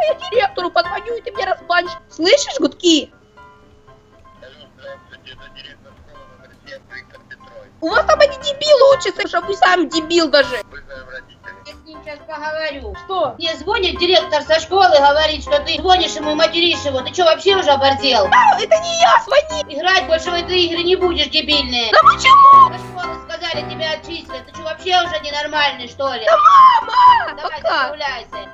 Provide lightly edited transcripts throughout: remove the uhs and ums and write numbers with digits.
я директору позвоню, и ты меня разбанишь. Слышишь, гудки? У вас там один дебил учится, что вы сам дебил даже. Я с ним сейчас поговорю. Что? Мне звонит директор со школы, говорит, что ты звонишь ему и материшь его. Ты что, вообще уже оборзел? Да, это не я, звони. Играть больше в эти игры не будешь, дебильные. Да почему? Со школы сказали, тебя отчислят. Ты что, вообще уже ненормальный, что ли? Да мама! Давай, Пока. заправляйся.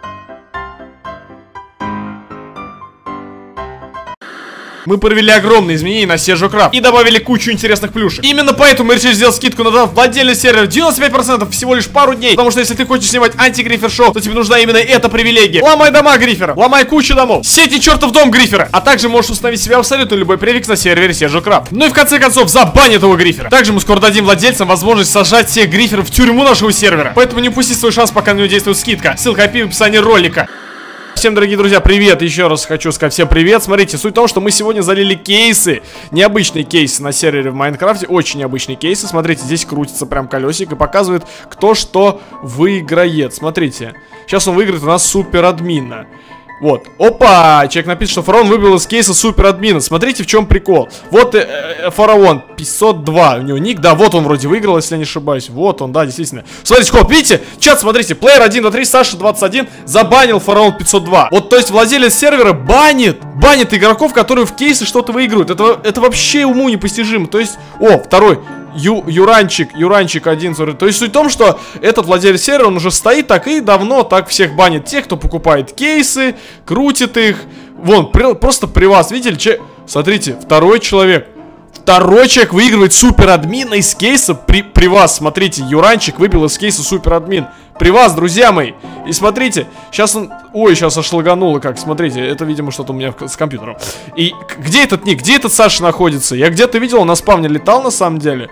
Мы провели огромные изменения на Sergio Craft и добавили кучу интересных плюшек. Именно поэтому мы решили сделать скидку на владельный сервер 95% всего лишь пару дней. Потому что если ты хочешь снимать анти-грифер шоу, то тебе нужна именно эта привилегия. Ломай дома грифера, ломай кучу домов, сети чертов дом грифера. А также можешь установить себе абсолютно любой префикс на сервере Sergio Craft. Ну и в конце концов забань этого грифера. Также мы скоро дадим владельцам возможность сажать всех гриферов в тюрьму нашего сервера. Поэтому не упусти свой шанс, пока на него действует скидка. Ссылка в описании ролика. Всем, дорогие друзья, привет! Еще раз хочу сказать всем привет. Смотрите, суть в том, что мы сегодня залили кейсы. Необычные кейсы на сервере в Майнкрафте. Очень необычные кейсы. Смотрите, здесь крутится прям колесик и показывает, кто что выиграет. Смотрите, сейчас он выиграет у нас супер админа. Вот, опа, человек напишет, что фараон выбил из кейса супер админа. Смотрите, в чем прикол. Вот фараон 502, у него ник, да, вот он вроде выиграл, если я не ошибаюсь. Вот он, да, действительно. Смотрите, хоп, видите, чат, смотрите, плеер 1, 2, 3, Саша 21 забанил фараон 502. Вот, то есть владелец сервера банит игроков, которые в кейсы что-то выигрывают. Это вообще уму непостижимо. То есть, второй. Юранчик 1, то есть суть в том, что этот владелец сервера, он уже стоит так и давно так всех банит. Тех, кто покупает кейсы, крутит их. Вон, просто при вас, видели? Смотрите, второй человек выигрывает супер админа из кейса при вас. Смотрите, Юранчик выбил из кейса супер админ. При вас, друзья мои. И смотрите, сейчас он... Ой, сейчас аж лагануло как. Смотрите, это, видимо, что-то у меня с компьютером. И где этот ник? Где этот Саша находится? Я где-то видел, он на спавне летал, на самом деле.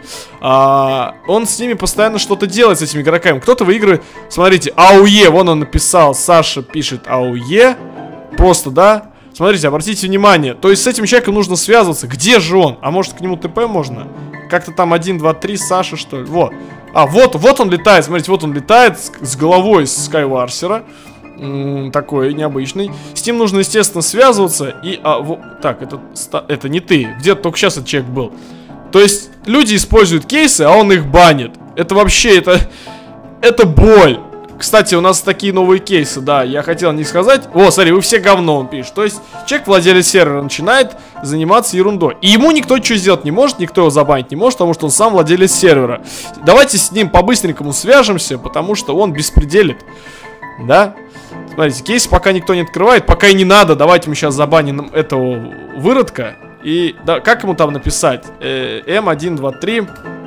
Он с ними постоянно что-то делает, с этими игроками. Кто-то выигрывает... Смотрите, АУЕ, вон он написал. Саша пишет АУЕ. Просто, да? Смотрите, обратите внимание. То есть с этим человеком нужно связываться. Где же он? А может, к нему ТП можно? Как-то там 1, 2, 3 Саша, что ли? Вот. Вот он летает. Смотрите, вот он летает с головой Скайварсера. Такой необычный. С ним нужно, естественно, связываться. И, так, это не ты. Где-то только сейчас этот человек был. То есть люди используют кейсы, а он их банит. Это вообще, это боль. Кстати, у нас такие новые кейсы, да, я хотел не сказать. О, смотри, вы все говно, он пишет. То есть человек, владелец сервера, начинает заниматься ерундой. И ему никто ничего сделать не может, никто его забанить не может, потому что он сам владелец сервера. Давайте с ним по-быстренькому свяжемся, потому что он беспределит. Да? Смотрите, кейс пока никто не открывает, пока и не надо. Давайте мы сейчас забаним этого выродка. И, да, как ему там написать? М1, 2, 3.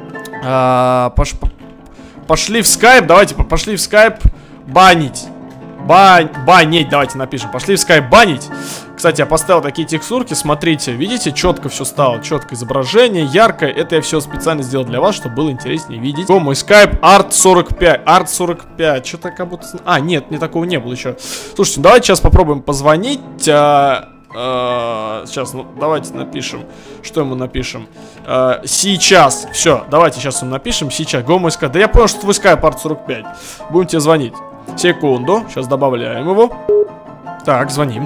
Пошли в скайп, давайте, пошли в скайп банить. Банить, давайте напишем. Пошли в скайп банить. Кстати, я поставил такие текстурки, смотрите, видите, четко все стало, четкое изображение, яркое. Это я все специально сделал для вас, чтобы было интереснее видеть. О, мой скайп, Art45, что-то как будто... нет, мне такого не было еще. Слушайте, давайте сейчас попробуем позвонить. Сейчас, ну, давайте напишем. Что ему напишем? Сейчас. Все, давайте сейчас ему напишем. Сейчас. Го мой скайп. Да я понял, что твой скайп Art45. Будем тебе звонить. Секунду. Сейчас добавляем его. Так, звоним.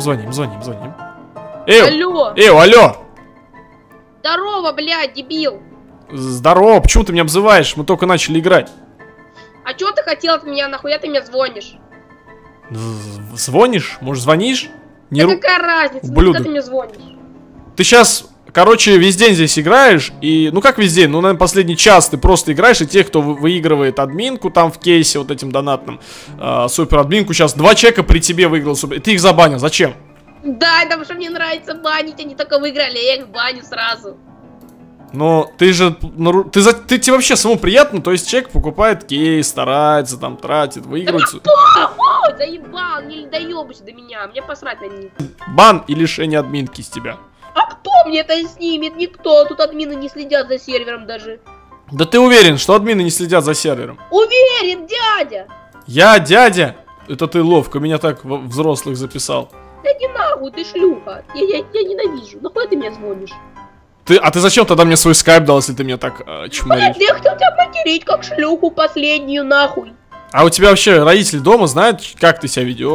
Алло. Алло. Здорово, блядь, дебил. Здорово. Почему ты меня обзываешь? Мы только начали играть. А чё ты хотел от меня? Нахуя ты мне звонишь? Звонишь? Может, звонишь? Какая разница, когда ты мне звонишь? Ты сейчас, короче, весь день здесь играешь. И, ну как весь день, ну, наверное, последний час ты просто играешь. И тех, кто выигрывает админку там в кейсе вот этим донатным, супер админку, сейчас 2 человека при тебе выиграл супер. И ты их забанил, зачем? Да, потому что мне нравится банить. Они только выиграли, я их баню сразу. Но ты же, тебе вообще самому приятно. То есть человек покупает кейс, старается, там, тратит, выигрывает. Да заебал, не доебайся до меня, мне посрать на них. Бан и лишение админки с тебя. А кто мне это снимет? Никто, тут админы не следят за сервером даже. Да ты уверен, что админы не следят за сервером? Уверен, дядя. Я дядя? Это ты ловко, меня так взрослых записал. Да не нахуй, ты шлюха, я ненавижу, нахуй ты мне звонишь? А ты зачем тогда мне свой скайп дал, если ты меня так чморишь? Я хотел тебя материть, как шлюху последнюю, нахуй. А у тебя вообще родители дома знают, как ты себя ведешь?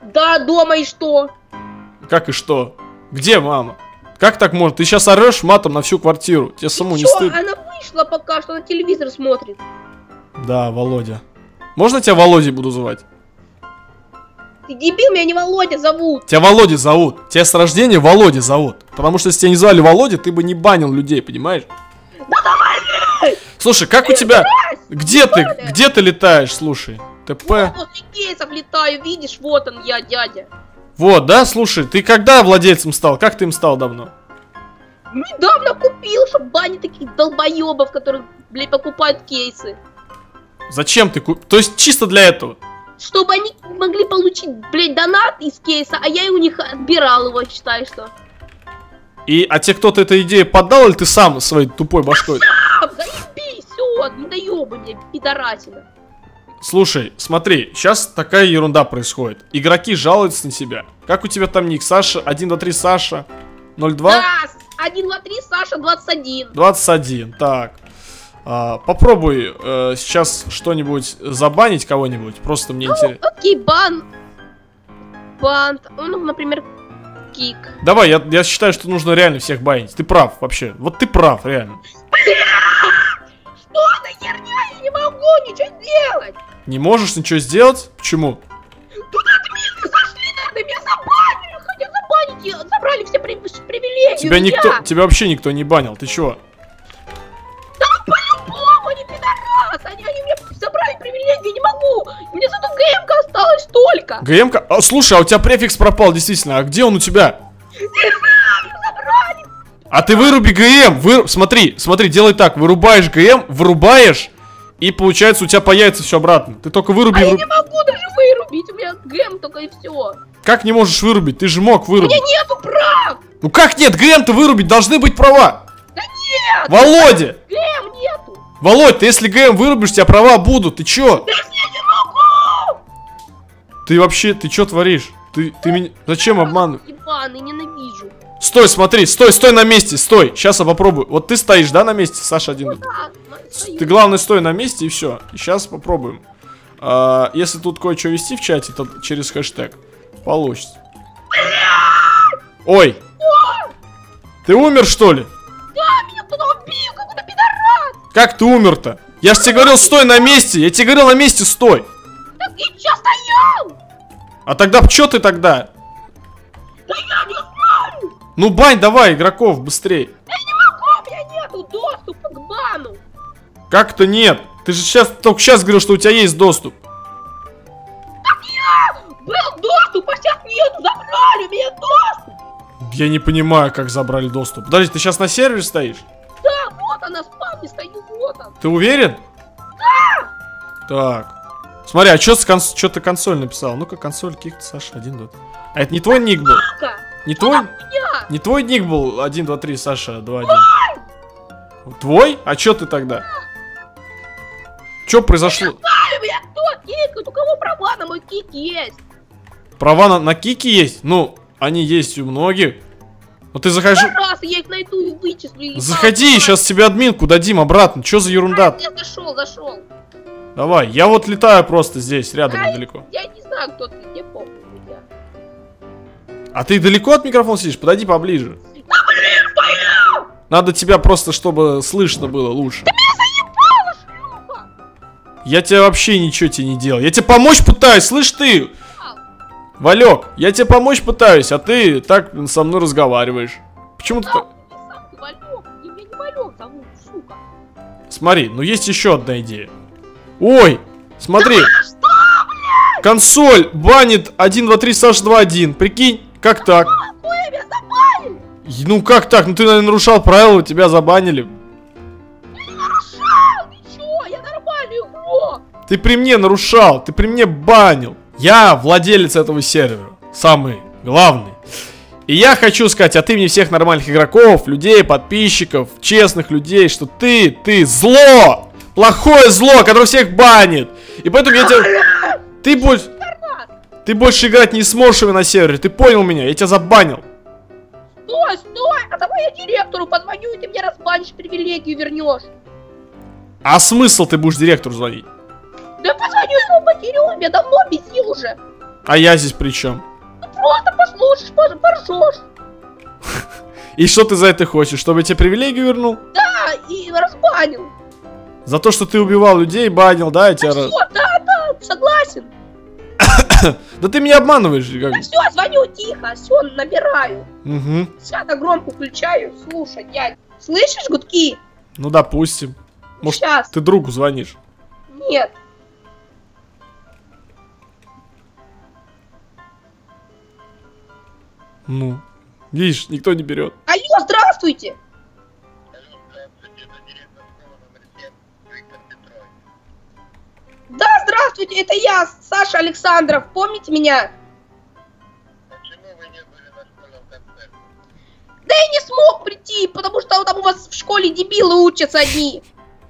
Да, дома и что? Как и что? Где мама? Как так можно? Ты сейчас орешь матом на всю квартиру. Тебе самому не Чё? стыдно? Она вышла пока что, на телевизор смотрит. Да, Володя. Можно тебя Володей буду звать? Ты дебил, меня не Володя зовут. Тебя Володя зовут. Тебя с рождения Володя зовут. Потому что если тебя не звали Володя, ты бы не банил людей, понимаешь? Да давай! Слушай, как у тебя... Где ты летаешь, слушай? ТП. После кейсов летаю, видишь, вот он я, дядя. Вот, да, слушай, ты когда владельцем стал? Как ты им стал давно? Недавно купил, чтобы бани таких долбоебов, которые, блядь, покупают кейсы. Зачем ты купил? То есть чисто для этого? Чтобы они могли получить, блядь, донат из кейса, а я и у них отбирал его, считай, что. А тебе кто-то эту идею поддал, или ты сам своей тупой башкой? Заебись, все, не доебай мне, пидорасина. Слушай, смотри, сейчас такая ерунда происходит. Игроки жалуются на тебя. Как у тебя там ник? Саша, 1, 2, 3, Саша, 02? Да, 1, 2, 3, Саша, 21. 21, так. Попробуй сейчас что-нибудь забанить кого-нибудь. Просто мне интересно. Окей, бан. Ну, например, кик. Давай, я считаю, что нужно реально всех банить. Ты прав вообще. Вот ты прав, реально. Что за херня? Я не могу ничего сделать. Не можешь ничего сделать? Почему? Тут админы зашли, наверное, меня забанили. Хотят забанить, и забрали все привилегии. Тебя вообще никто не банил. Ты чего? Да по-любому, они пидорас. Они мне забрали привилегии, не могу. Мне зато ГМ-ка осталась только. ГМ-ка? Слушай, а у тебя префикс пропал, действительно. А где он у тебя? Не знаю, забрали. А ты выруби ГМ. Смотри, делай так. Вырубаешь ГМ, вырубаешь, и получается у тебя появится все обратно. Ты только выруби. Я не могу даже вырубить. У меня ГМ только и все. Как не можешь вырубить? Ты же мог вырубить. У меня нету прав. Ну как нет? ГМ-то вырубить должны быть права. Да нет. Володя! ГМ нету. Володь, ты если ГМ вырубишь, у тебя права будут. Ты чё? Да я не могу. Ты вообще, ты чё творишь? Ты меня... Зачем обманываешь? Ебаный, ненавижу. Стой, смотри, стой на месте, стой. Сейчас я попробую. Вот ты стоишь, да, на месте, Саша, один. Да, Ты, главное, стой на месте и все. И сейчас попробуем. Если тут кое-что вести в чате, то через хэштег получится. Ой! Ты умер, что ли? Да, меня кто-то убил, какой-то пидорас. Как ты умер-то? Я ж тебе говорил, стой на месте. Я тебе говорил, на месте стой. Так и чё стоял? А тогда чё ты тогда? Да я не знаю. Ну, бань, давай, игроков, быстрей. Я не могу, у меня нету доступа к бану. Как-то нет. Ты же только сейчас говорил, что у тебя есть доступ. Так я был доступ, а сейчас нету, забрали у меня доступ. Я не понимаю, как забрали доступ. Подожди, ты сейчас на сервере стоишь? Да, вот она, спавни стою, вот он. Ты уверен? Да. Так. Смотри, а что ты консоль написал? Ну-ка, консоль кик, Саша, 1, 2. А это не твой ник был? Не твой? Не твой ник был 1, 2, 3, Саша, 2, 1. Твой? А чё ты тогда? Чё произошло? У меня кто кикает? У кого права на мой кик есть? Права на кики есть? Ну, они есть у многих. Ну ты заходи. Раз, я их найду и вычислю. Заходи, сейчас тебе админку дадим обратно. Чё за ерунда? Я зашел. Давай, я вот летаю просто здесь, рядом недалеко. Я не знаю, кто ты, не помню. А ты далеко от микрофона сидишь? Подойди поближе. Да блин, стою! Надо тебя просто, чтобы слышно было лучше. Ты меня заебала, шлюха! Я тебе вообще ничего тебе не делал. Я тебе помочь пытаюсь, слышь ты? Валек, я тебе помочь пытаюсь, а ты так со мной разговариваешь. Почему ты так? Ты Валек, и меня не Валек зовут, сука. Смотри, ну есть еще одна идея. Ой, смотри. Да что, блядь? Консоль банит 1, 2, 3, Саша 2, 1. Прикинь, как так? Ой, меня забанили! Ну как так? Ну ты, наверное, нарушал правила, тебя забанили. Я не нарушал, ничего, я нормальный игрок. Ты при мне нарушал, ты при мне банил. Я владелец этого сервера, самый главный. И я хочу сказать от имени всех нормальных игроков, людей, подписчиков, честных людей, что ты зло! Плохое зло, которое всех банит. И поэтому я тебя... Ты больше играть не сможешь на сервере, ты понял меня? Я тебя забанил. Стой, а давай я директору позвоню, и ты мне разбанишь, привилегию вернешь. А смысл ты будешь директору звонить? Да позвоню ему, потерю, меня давно бесил уже. А я здесь при чем? Ну просто послушаешь, поржешь. И что ты за это хочешь? Чтобы я тебе привилегию вернул? Да, и разбанил. За то, что ты убивал людей, банил, да? Я тебя... Все, да, согласен. Да ты меня обманываешь. Как... Да все, звоню тихо, все, набираю. Угу. Сяда громко включаю, слушай, дядь. Слышишь гудки? Ну, допустим. Может, Сейчас. ты другу звонишь? Нет. Ну, видишь, никто не берет. Алло, здравствуйте. Да, здравствуйте, это я, Саша Александров. Помните меня? Почему вы не были на школьном концерте? Да я не смог прийти, потому что там у вас в школе дебилы учатся одни.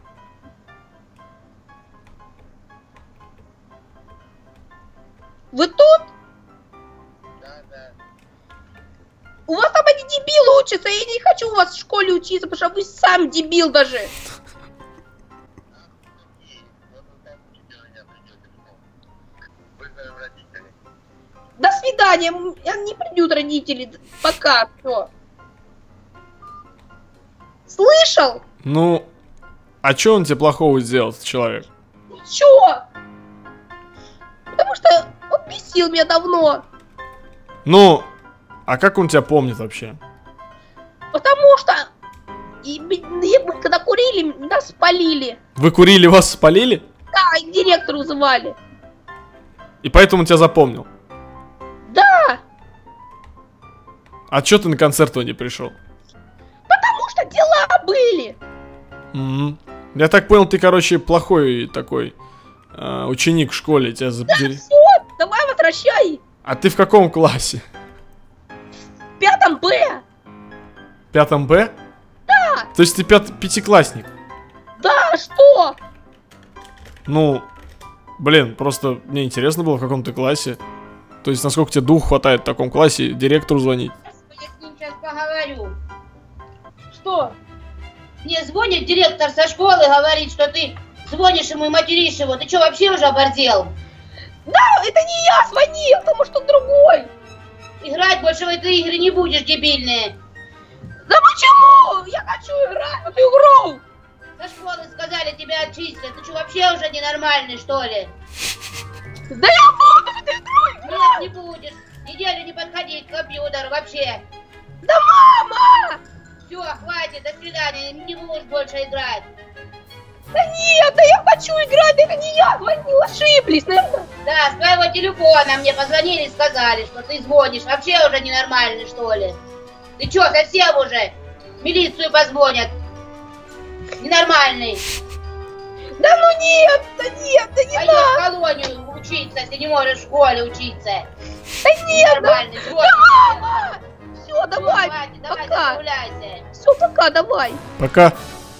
Вы тут? Да. У вас там одни дебилы учатся, я не хочу у вас в школе учиться, потому что вы сам дебил даже. Вызовем родителей. До свидания, не придут родители, пока, все. Слышал? Ну, а что он тебе плохого сделал, этот человек? Ничего. Потому что он бесил меня давно. Ну, а как он тебя помнит вообще? Потому что мы когда курили, нас спалили. Вы курили, вас спалили? Да, и к директору звали. И поэтому он тебя запомнил? Да, А чё ты на концерт не пришел? потому что дела были. Я так понял, ты, короче, плохой такой ученик в школе. Тебя Все, давай возвращай. А ты в каком классе? В 5 Б. 5 Б? Да. То есть ты пятиклассник? Да, что? Ну, блин, просто мне интересно было, в каком ты классе. То есть, насколько тебе духу хватает в таком классе директору звонить? Я с ним сейчас поговорю. Что? Мне звонит директор со школы, говорит, что ты звонишь ему и материшь его. Ты что, вообще уже оборзел? Да, это не я звонил, потому что другой. Играть больше в эти игры не будешь, дебильные. Да почему? Я хочу играть в эту игру. Со школы сказали, тебя отчислят. Ты что, вообще уже ненормальный, что ли? Да я буду в эту игру играть. Нет, не будешь. Неделю не подходить к компьютеру вообще. Да мама! Все, хватит, до свидания, не будешь больше играть. Да нет, да я хочу играть, это не я звонил, ошиблись, наверное. Да, с твоего телефона мне позвонили и сказали, что ты звонишь. Вообще уже ненормальный, что ли? Ты что, совсем уже? Милицию позвонят. Ненормальный. Да ну нет, да не Пойдешь надо. в колонию учиться, если не можешь в школе учиться. Да нет, да, Нормальный, звонит. мама! Все, давай, Хватит, давай пока. загуляйся. Все, пока, давай. Пока.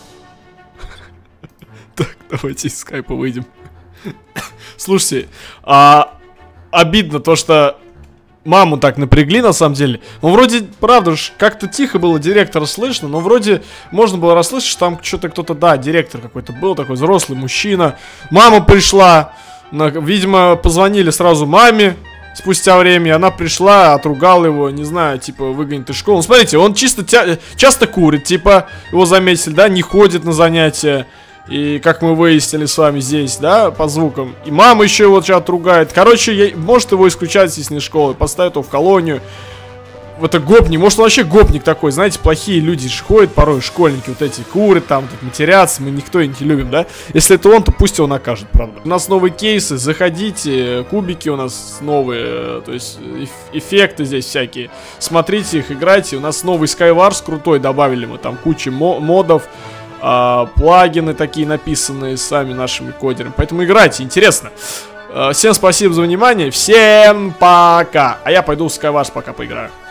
Так, давайте из скайпа выйдем. Слушайте, обидно то, что маму так напрягли, на самом деле. Ну, вроде, правда ж, как-то тихо было директора слышно, но вроде можно было расслышать, что там что-то кто-то, да, директор какой-то был, такой взрослый мужчина. Мама пришла, видимо, позвонили сразу маме спустя время, и она пришла, отругала его, не знаю, типа, выгонит из школы. Ну, смотрите, он чисто часто курит, типа, его заметили, да, не ходит на занятия. И как мы выяснили с вами здесь, да, по звукам. И мама еще его сейчас отругает. Короче, может его исключать из школы, поставить его в колонию. Это гопник, может он вообще гопник такой, знаете, плохие люди же ходят порой, школьники вот эти, курят там, тут матерятся, мы никто их не любим, да. Если это он, то пусть его накажут, правда. У нас новые кейсы, заходите, кубики у нас новые, то есть эффекты здесь всякие. Смотрите их, играйте, у нас новый Skywars крутой добавили мы, там куча модов. Плагины такие написанные сами нашими кодерами. Поэтому играйте, интересно. Всем спасибо за внимание. Всем пока. А я пойду в Skywars пока поиграю.